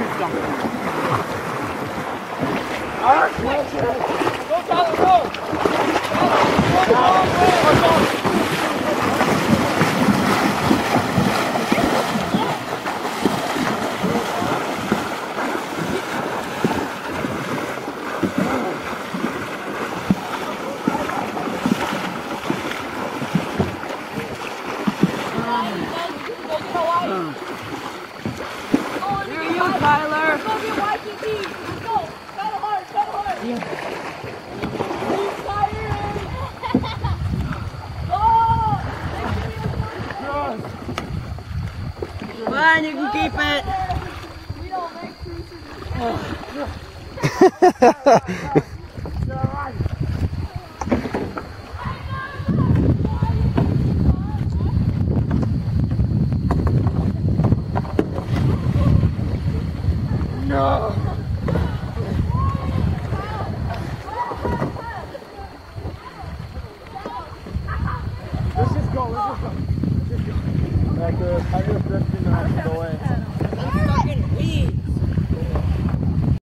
Tyler. Let's go get YTT. Let's go. Battle hard. Battle hard. Yeah. He's tired. Go. Come on, you can keep it. We don't make cruises. No. Let's just go. Like the tiger drifting the away. I'm stuck in weed.